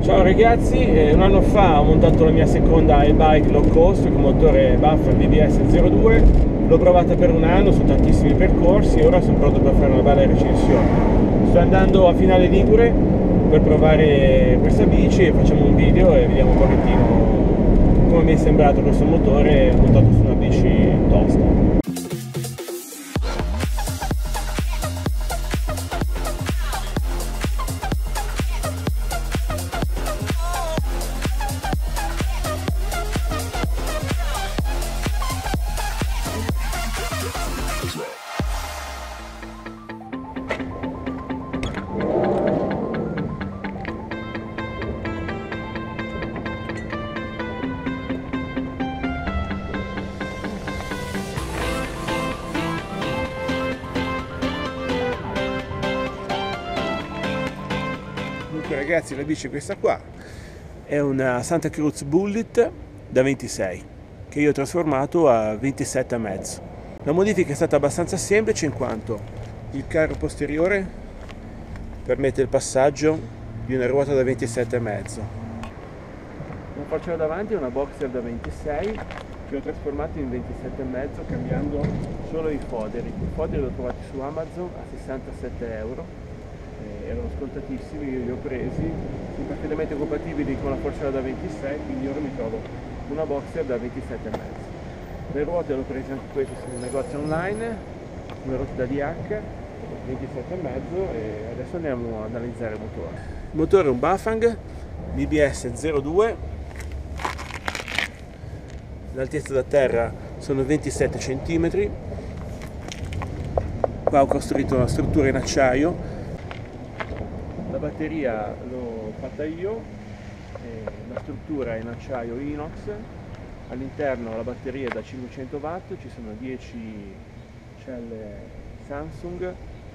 Ciao ragazzi, un anno fa ho montato la mia seconda e-bike low cost con motore Buffer BBS 02, l'ho provata per un anno su tantissimi percorsi e ora sono pronto per fare una bella recensione. Sto andando a Finale Ligure per provare questa bici e facciamo un video e vediamo un pochettino come mi è sembrato questo motore montato su una bici tosta. Ragazzi, la bici è questa qua, è una Santa Cruz Bullet da 26 che io ho trasformato a 27,5. La modifica è stata abbastanza semplice in quanto il carro posteriore permette il passaggio di una ruota da 27,5. La faccia davanti è una Boxer da 26 che ho trasformato in 27,5 cambiando solo i foderi. I foderi li ho trovati su Amazon a 67 euro. Erano scontatissimi, io li ho presi, sono perfettamente compatibili con la Forcella da 26, quindi ora mi trovo una Boxer da 27,5. Le ruote le ho prese anche queste sul negozio online, una ruota da DH 27,5 e adesso andiamo ad analizzare il motore. Il motore è un Bafang BBS 02, l'altezza da terra sono 27 cm, qua ho costruito una struttura in acciaio. La batteria l'ho fatta io, la struttura è in acciaio inox, all'interno la batteria è da 500 watt, ci sono 10 celle Samsung,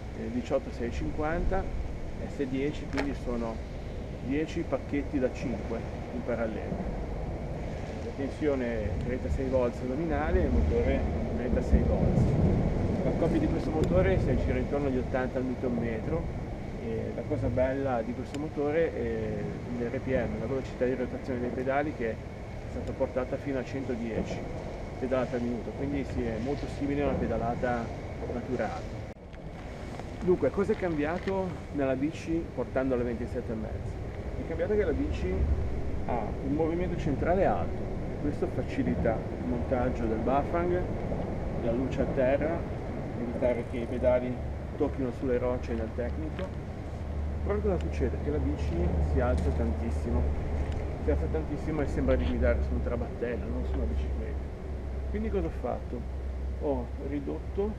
18650 S10, quindi sono 10 pacchetti da 5 in parallelo. La tensione è 36 volts nominale e il motore 36 volts. La coppia di questo motore si aggira intorno agli 80 Nm. E la cosa bella di questo motore è l'RPM, la velocità di rotazione dei pedali, che è stata portata fino a 110 pedalate al minuto, quindi sì, è molto simile a una pedalata naturale. Dunque, cosa è cambiato nella bici portandola a 27,5? È cambiato che la bici ha un movimento centrale alto, questo facilita il montaggio del Bafang, la luce a terra, evitare che i pedali tocchino sulle rocce nel tecnico. Però cosa succede? Che la bici si alza tantissimo e sembra di guidare su un trabattello, non su una bicicletta. Quindi cosa ho fatto? Ho ridotto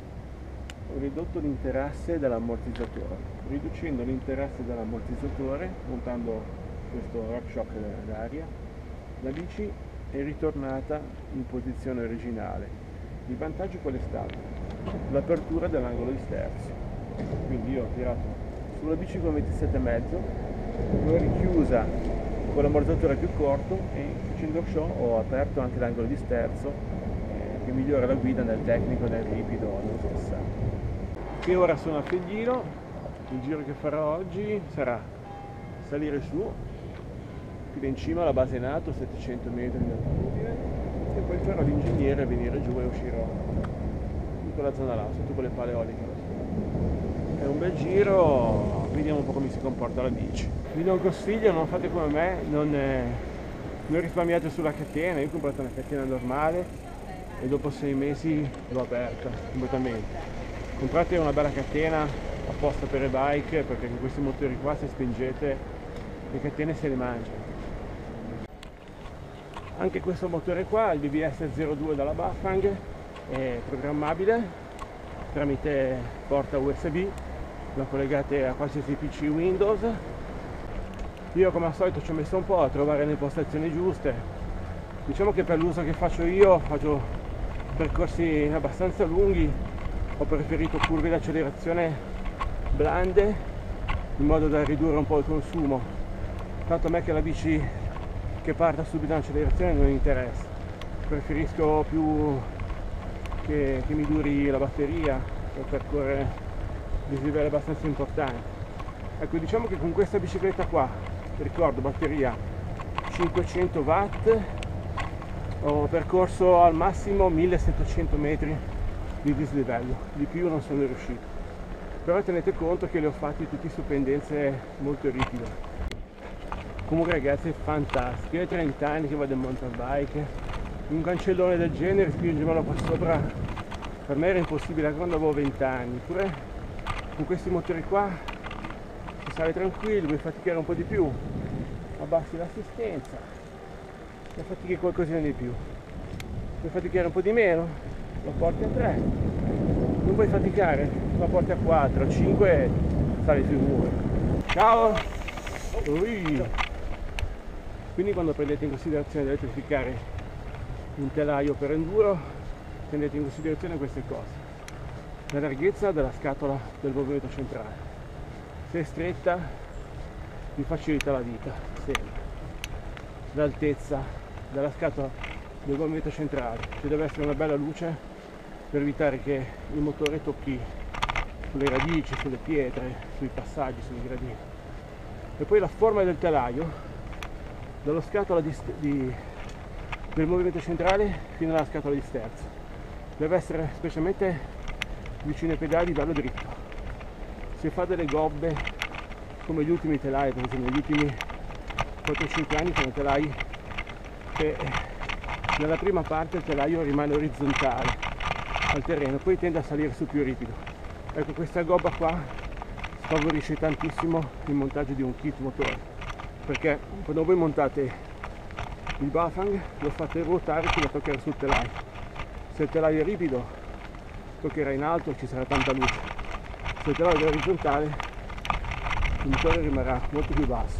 l'interasse dell'ammortizzatore. Riducendo l'interasse dell'ammortizzatore, montando questo RockShox d'aria, la bici è ritornata in posizione originale. Il vantaggio qual è stato? L'apertura dell'angolo di sterzo. Quindi io ho tirato sulla bici con 27,5, l'ho richiusa con l'ammortizzatore più corto e facendo ciò ho aperto anche l'angolo di sterzo che migliora la guida nel tecnico, nel ripido, nello scassare. E ora sono a Feglino, il giro che farò oggi sarà salire su, qui da in cima la base in alto, 700 metri di altitudine, e poi farò l'ingegnere, venire giù e uscirò in quella zona là, sotto quelle pale eoliche. È un bel giro, vediamo un po' come si comporta la bici. Vi do un consiglio: non fate come me, non risparmiate sulla catena. Io ho comprato una catena normale e dopo 6 mesi l'ho aperta completamente. Comprate una bella catena apposta per le bike, perché con questi motori qua, se spingete, le catene se le mangiano. Anche questo motore qua, il BBS 02 dalla Bafang, è programmabile tramite porta USB, la collegate a qualsiasi PC Windows. Io come al solito ci ho messo un po' a trovare le impostazioni giuste. Diciamo che per l'uso che faccio io, faccio percorsi abbastanza lunghi, ho preferito curve di accelerazione blande in modo da ridurre un po' il consumo. Tanto a me che la bici che parta subito in accelerazione non interessa, preferisco più che mi duri la batteria per percorrere dislivelli abbastanza importanti. Ecco, diciamo che con questa bicicletta qua ricordo batteria 500 watt, ho percorso al massimo 1700 metri di dislivello, di più non sono riuscito, però tenete conto che le ho fatte tutte su pendenze molto ripide. Comunque ragazzi, è fantastico, io ho 30 anni che vado in mountain bike, un cancellone del genere spingermelo qua sopra per me era impossibile quando avevo 20 anni, eppure con questi motori qua si sale tranquillo, vuoi faticare un po' di più, abbassi l'assistenza e fatichi qualcosina di più, vuoi faticare un po' di meno, lo porti a 3, non vuoi faticare, lo porti a 4, 5, sali sui muri. Ciao! Ui. Quindi quando prendete in considerazione di elettrificare un telaio per enduro, prendete in considerazione queste cose: la larghezza della scatola del movimento centrale, se è stretta vi facilita la vita, sempre. L'altezza della scatola del movimento centrale, ci deve essere una bella luce per evitare che il motore tocchi sulle radici, sulle pietre, sui passaggi, sui gradini. E poi la forma del telaio, dallo scatola del movimento centrale fino alla scatola di sterzo, deve essere specialmente vicino ai pedali, bello dritto. Se fa delle gobbe come gli ultimi telai, per esempio negli ultimi 4-5 anni sono telai che nella prima parte il telaio rimane orizzontale al terreno, poi tende a salire su più ripido. Ecco, questa gobba qua favorisce tantissimo il montaggio di un kit motore, perché quando voi montate il Bafang lo fate ruotare fino a toccare sul telaio. Se il telaio è ripido toccherà in alto, ci sarà tanta luce. Se il telaio è orizzontale il motore rimarrà molto più basso.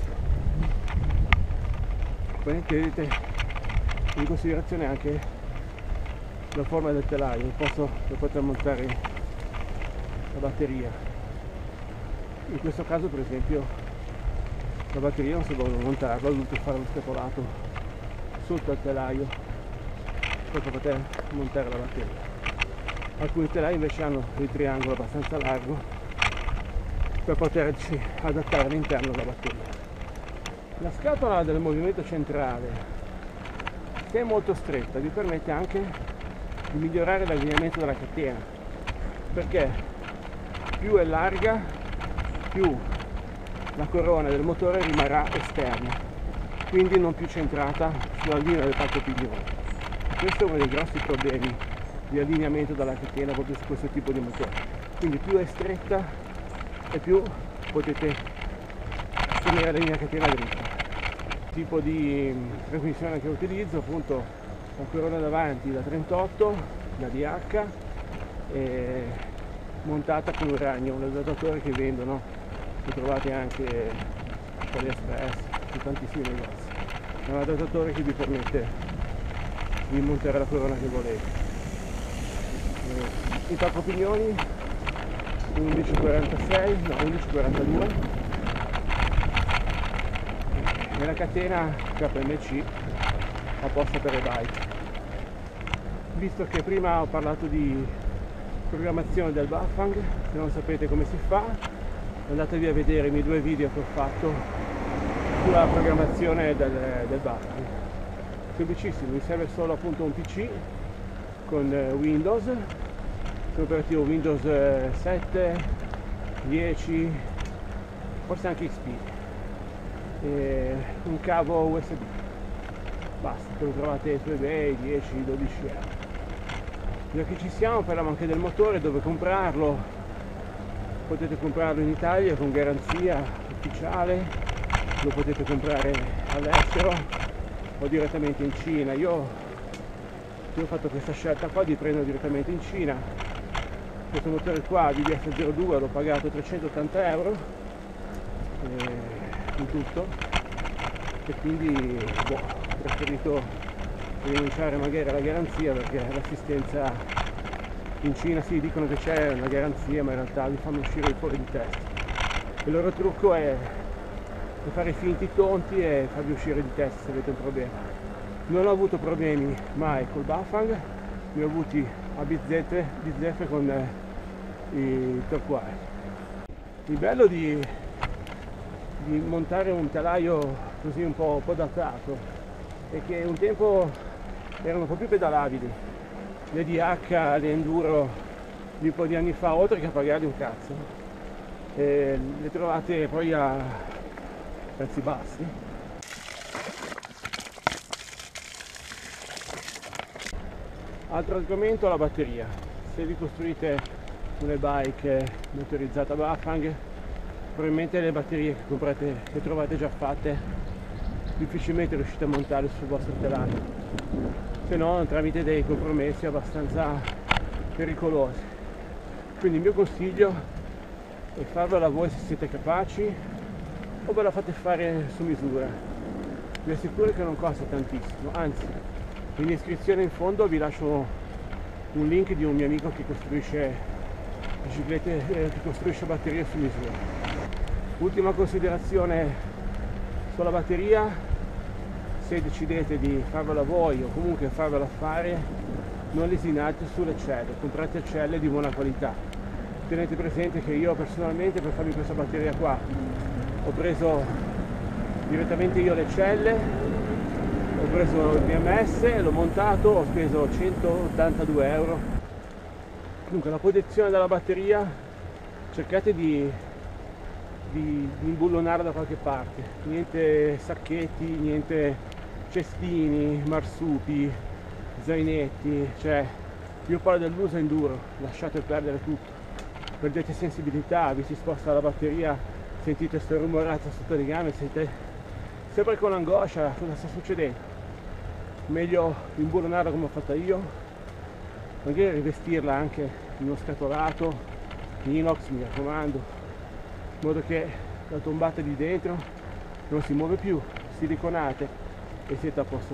Poi tenete in considerazione anche la forma del telaio, il posto per poter montare la batteria. In questo caso per esempio la batteria non si è dovuto montarla, ho dovuto fare lo stepolato sotto al telaio per poter montare la batteria. Alcuni telai invece hanno il triangolo abbastanza largo per poterci adattare all'interno della batteria. La scatola del movimento centrale, se è molto stretta, vi permette anche di migliorare l'allineamento della catena, perché più è larga, più la corona del motore rimarrà esterna, quindi non più centrata sulla linea del pacco piglione. Questo è uno dei grossi problemi di allineamento della catena proprio su questo tipo di motore. Quindi più è stretta e più potete tenere la linea catena dritta. Il tipo di trasmissione che utilizzo, appunto, la corona davanti da 38, da DH, montata con un ragno, un adattatore che vendono, lo trovate anche per l'Express, su tantissimi negozi. È un adattatore che vi permette di montare la corona che volete. I tappo pignoni 11,46, no 11,42, nella catena KMC apposta per le bike. Visto che prima ho parlato di programmazione del Bafang, se non sapete come si fa andatevi a vedere i miei 2 video che ho fatto sulla programmazione del Bafang. Semplicissimo, mi serve solo appunto un PC con Windows, operativo Windows 7, 10, forse anche XP, e un cavo USB, basta, che lo trovate su eBay 10-12 euro. Già che ci siamo, parliamo anche del motore, dove comprarlo. Potete comprarlo in Italia con garanzia ufficiale, lo potete comprare all'estero o direttamente in Cina. Io ho fatto questa scelta qua di prendere direttamente in Cina. Questo motore qua di DS02 l'ho pagato 380 euro in tutto, e quindi ho preferito rinunciare magari alla garanzia, perché l'assistenza in Cina sì, dicono che c'è una garanzia, ma in realtà vi fanno uscire fuori di testa. Il loro trucco è fare finti tonti e farvi uscire di testa se avete un problema. Non ho avuto problemi mai col Bafang, ne ho avuti a bizzeffe con i Turquoise. Il bello di di montare un telaio così un po' datato è che un tempo erano un po' più pedalabili, le DH, le Enduro di un po' di anni fa, oltre che a pagarli un cazzo, e le trovate poi a prezzi bassi. Altro argomento, la batteria. Se vi costruite una bike motorizzata Bafang, probabilmente le batterie che trovate già fatte difficilmente riuscite a montarle sul vostro telaio, se no tramite dei compromessi abbastanza pericolosi. Quindi il mio consiglio è farvela voi se siete capaci, o ve la fate fare su misura. Vi assicuro che non costa tantissimo, anzi in descrizione in fondo vi lascio un link di un mio amico che costruisce biciclette, che costruisce batterie su misura. Ultima considerazione sulla batteria: se decidete di farvela voi o comunque farvela fare, non lesinate sulle celle, comprate celle di buona qualità. Tenete presente che io personalmente, per farmi questa batteria qua, ho preso direttamente io le celle, ho preso il BMS, l'ho montato, ho speso 182 euro. Comunque la posizione della batteria cercate di imbullonare da qualche parte, niente sacchetti, niente cestini, marsupi, zainetti, cioè io parlo dell'uso enduro, lasciate perdere tutto, perdete sensibilità, vi si sposta la batteria, sentite sto rumorazzo sotto le gambe, siete sempre con angoscia, cosa sta succedendo? Meglio imbullonarla come ho fatto io, magari rivestirla anche in uno scatolato, inox, mi raccomando, in modo che la tombata di dentro non si muove più, siliconate e siete a posto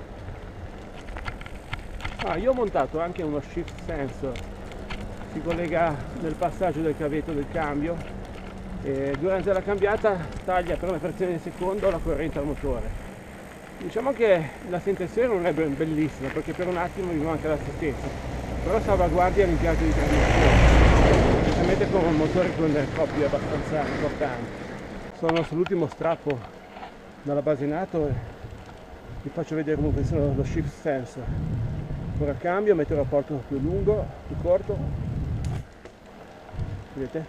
così. Io ho montato anche uno shift sensor, si collega nel passaggio del cavetto del cambio e durante la cambiata taglia per una frazione di secondo la corrente al motore. Diciamo che la sensazione non è bellissima, perché per un attimo mi manca l'assistenza, però salvaguardia l'impianto di trasmissione, specialmente con un motore con coppie abbastanza importanti. Sono sull'ultimo strappo dalla base nato e vi faccio vedere come funziona lo shift sensor. Ora cambio, metto il rapporto più lungo, più corto, vedete?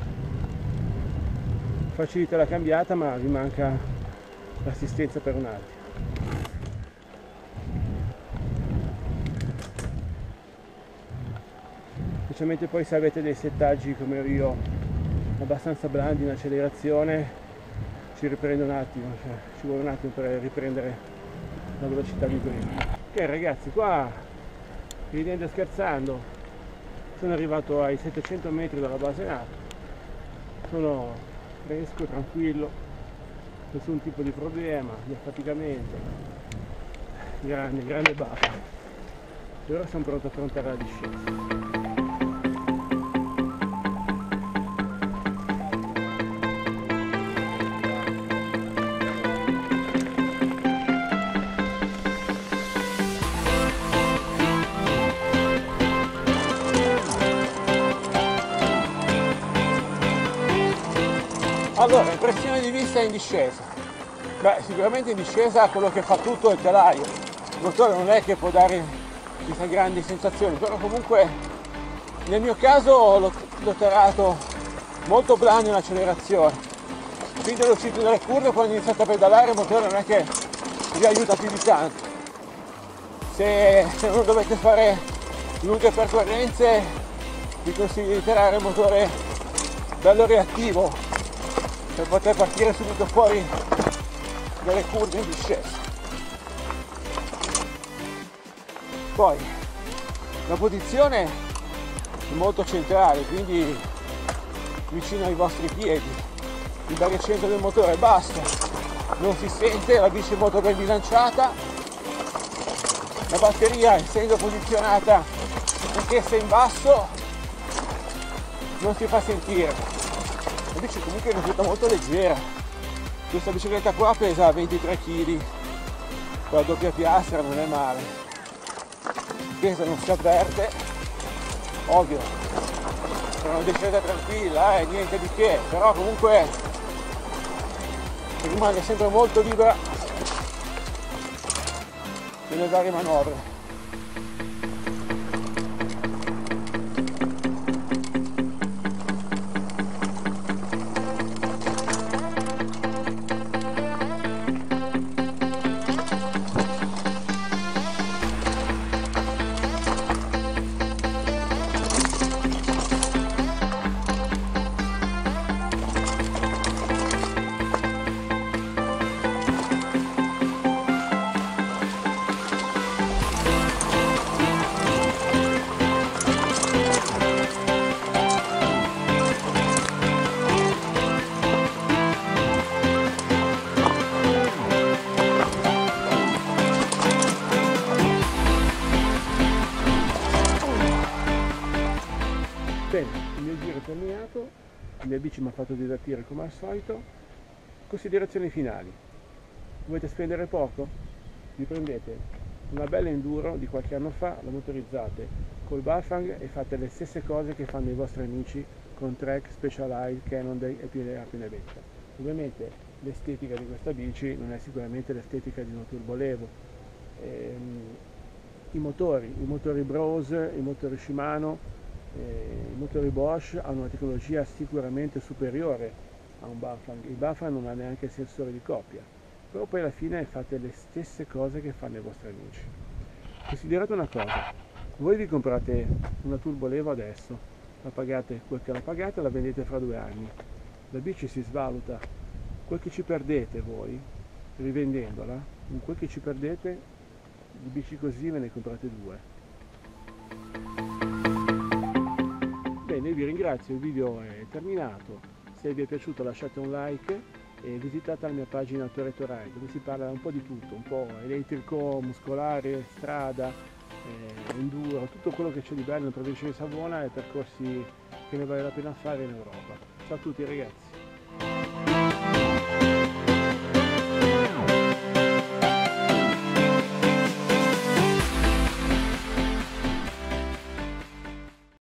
Facilita la cambiata, ma vi manca l'assistenza per un attimo. Specialmente poi se avete dei settaggi come io abbastanza blandi in accelerazione, ci riprende un attimo, cioè ci vuole un attimo per riprendere la velocità di prima. Ok ragazzi, qua ridendo e scherzando sono arrivato ai 700 metri dalla base nato, sono fresco, tranquillo, nessun tipo di problema, di affaticamento, grande baffa, e ora sono pronto a affrontare la discesa. Allora, impressione di vista in discesa. Sicuramente in discesa quello che fa tutto è il telaio. Il motore non è che può dare queste grandi sensazioni, però comunque nel mio caso l'ho tirato molto blando in accelerazione. Fin dall'uscita delle curve, quando ho iniziato a pedalare, il motore non è che vi aiuta più di tanto. Se non dovete fare lunghe percorrenze, vi consiglio di tirare il motore bello reattivo, per poter partire subito fuori dalle curve in discesa. Poi la posizione è molto centrale, quindi vicino ai vostri piedi, il baricentro del motore è basso, non si sente, la bici è molto ben bilanciata, la batteria essendo posizionata anch'essa in basso non si fa sentire. La bici comunque risulta molto leggera, questa bicicletta qua pesa 23 kg, con la doppia piastra non è male, il peso non si avverte, ovvio, è una discesa tranquilla, niente di che, però comunque rimane sempre molto libera nelle varie manovre. Bene, il mio giro è terminato, la mia bici mi ha fatto divertire come al solito. Considerazioni finali. Volete spendere poco? Vi prendete una bella enduro di qualche anno fa, la motorizzate col Bafang e fate le stesse cose che fanno i vostri amici con Trek, Specialized, Cannondale e più ne betta. Ovviamente l'estetica di questa bici non è sicuramente l'estetica di una Turbo Levo. I motori Brose, i motori Shimano, i motori Bosch hanno una tecnologia sicuramente superiore a un Bafang. Il Bafang non ha neanche il sensore di coppia, però poi alla fine fate le stesse cose che fanno i vostri amici. Considerate una cosa: voi vi comprate una Turbo Levo adesso, la pagate quel che la pagate, la vendete fra 2 anni, la bici si svaluta, quel che ci perdete voi rivendendola, in quel che ci perdete di bici così ve ne comprate 2. Bene, vi ringrazio, il video è terminato. Se vi è piaciuto lasciate un like e visitate la mia pagina Toretto Ride, dove si parla un po' di tutto, un po' elettrico, muscolare, strada, enduro, tutto quello che c'è di bello in provincia di Savona e percorsi che ne vale la pena fare in Europa. Ciao a tutti ragazzi!